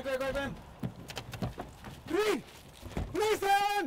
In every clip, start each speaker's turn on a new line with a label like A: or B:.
A: Gå! Polisen!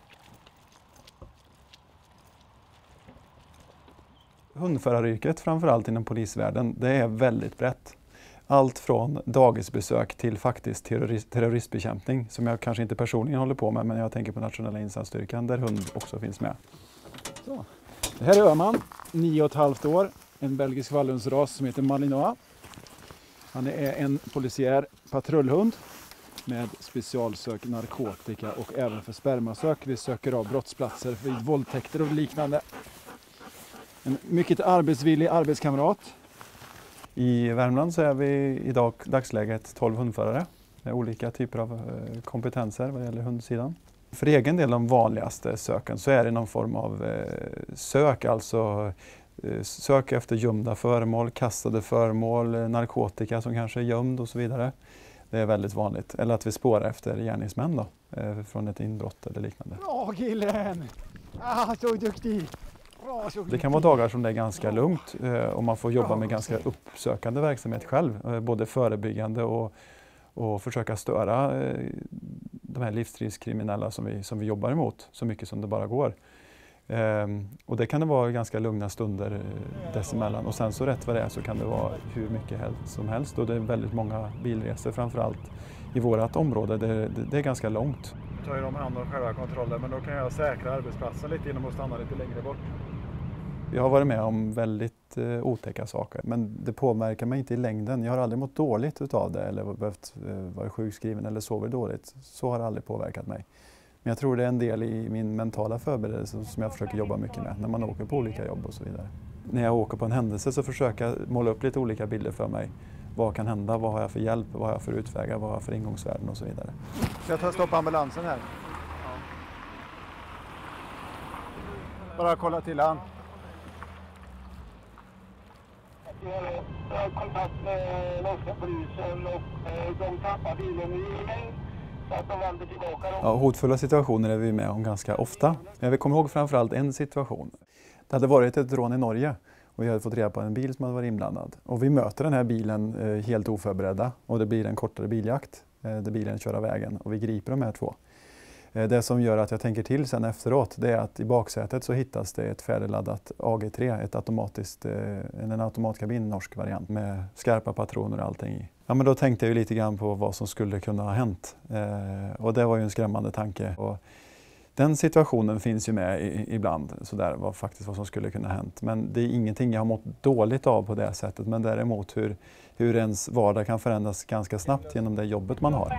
A: Hundföraryrket, framförallt inom polisvärlden, det är väldigt brett. Allt från dagisbesök till faktiskt terroristbekämpning, som jag kanske inte personligen håller på med, men jag tänker på nationella insatsstyrkan där hund också finns med. Så. Det här är Öhman, 9,5 år, en belgisk vallhundsras som heter Malinois. Han är en polisiär patrullhund med specialsök narkotika och även för spermasök. Vi söker av brottsplatser vid våldtäkter och liknande. En mycket arbetsvillig arbetskamrat. I Värmland så är vi i dagsläget 12 hundförare med olika typer av kompetenser vad gäller hundsidan. För egen del, de vanligaste söken, så är det någon form av sök, alltså sök efter gömda föremål, kastade föremål, narkotika som kanske är gömd och så vidare. Det är väldigt vanligt. Eller att vi spårar efter gärningsmän då, från ett inbrott eller liknande.
B: Bra killen! Ah, så duktig!
A: Det kan vara dagar som det är ganska lugnt och man får jobba med ganska uppsökande verksamhet själv. Både förebyggande och försöka störa de här livsstilskriminella som vi jobbar emot så mycket som det bara går. Och det kan det vara ganska lugna stunder dessemellan. Och sen så rätt vad det är så kan det vara hur mycket som helst. Och det är väldigt många bilresor framförallt i vårt område. Det är ganska långt.
B: Nu tar ju de hand om själva kontrollen, men då kan jag säkra arbetsplatsen lite genom att stanna lite längre bort.
A: Jag har varit med om väldigt otäcka saker, men det påverkar mig inte i längden. Jag har aldrig mått dåligt utav det eller behövt vara sjukskriven eller sover dåligt. Så har det aldrig påverkat mig. Men jag tror det är en del i min mentala förberedelse som jag försöker jobba mycket med när man åker på olika jobb och så vidare. När jag åker på en händelse så försöker jag måla upp lite olika bilder för mig. Vad kan hända? Vad har jag för hjälp? Vad har jag för utvägar? Vad har jag för ingångsvärden och så vidare.
B: Ska jag ta stopp ambulansen här? Ja. Bara kolla till han.
C: Jag har kontakt med norska polisen och de tappar bilen i så att de vänder tillbaka.
A: Ja, hotfulla situationer är vi med om ganska ofta. Jag kommer ihåg framförallt en situation. Det hade varit ett rån i Norge och vi hade fått reda på en bil som hade varit inblandad. Och vi möter den här bilen helt oförberedda och det blir en kortare biljakt där bilen kör av vägen och vi griper de här två. Det som gör att jag tänker till sen efteråt, det är att i baksätet så hittas det ett färdigladdat AG3, en automatkabin, norsk variant med skarpa patroner och allting i. Ja, men då tänkte jag ju lite grann på vad som skulle kunna ha hänt och det var ju en skrämmande tanke. Och den situationen finns ju med ibland, så där var faktiskt vad som skulle kunna ha hänt. Men det är ingenting jag har mått dåligt av på det sättet, men däremot hur ens vardag kan förändras ganska snabbt genom det jobbet man har.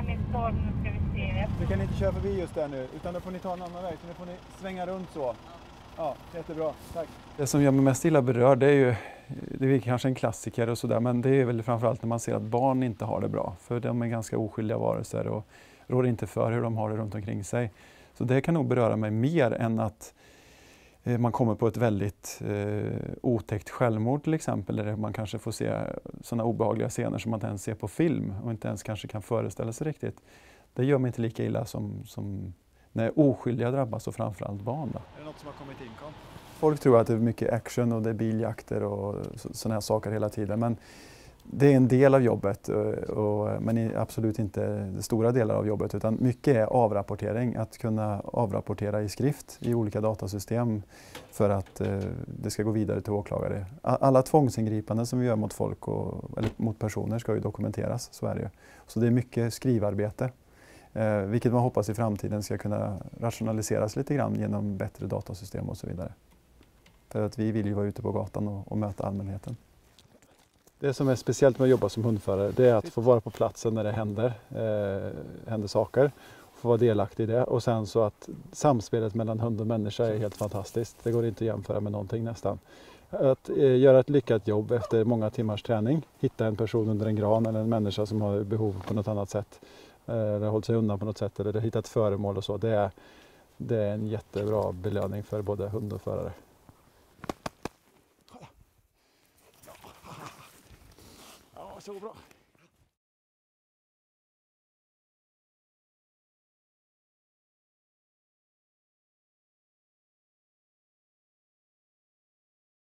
B: Du kan inte köra förbi just där nu, utan då får ni ta en annan väg, så nu får ni svänga runt så. Ja, jättebra, tack.
A: Det som gör mig mest illa berörd, det är kanske en klassiker och sådär, men det är väl framförallt när man ser att barn inte har det bra. För de är ganska oskyldiga varelser och rår inte för hur de har det runt omkring sig. Så det kan nog beröra mig mer än att man kommer på ett väldigt otäckt självmord till exempel, där man kanske får se sådana obehagliga scener som man inte ens ser på film och inte ens kanske kan föreställa sig riktigt. Det gör mig inte lika illa som när oskyldiga drabbas och framförallt barn. Då.
B: Är det något som har kommit in?
A: Folk tror att det är mycket action och det är biljakter och sådana här saker hela tiden. Men det är en del av jobbet, men absolut inte det stora delar av jobbet. Utan mycket är avrapportering, att kunna avrapportera i skrift i olika datasystem för att det ska gå vidare till åklagare. Alla tvångsingripanden som vi gör mot folk eller mot personer ska ju dokumenteras, så är det ju. Så det är mycket skrivarbete. Vilket man hoppas i framtiden ska kunna rationaliseras lite grann genom bättre datasystem och så vidare. För att vi vill ju vara ute på gatan och möta allmänheten. Det som är speciellt med att jobba som hundförare, det är att få vara på platsen när det händer saker. Få vara delaktig i det. Och sen så att samspelet mellan hund och människa är helt fantastiskt. Det går inte att jämföra med någonting nästan. Att göra ett lyckat jobb efter många timmars träning. Hitta en person under en gran eller en människa som har behov på något annat sätt. Eller hållit sig undan på något sätt eller hittat föremål och så. Det är en jättebra belöning för både hund och förare.
B: Ja, så bra.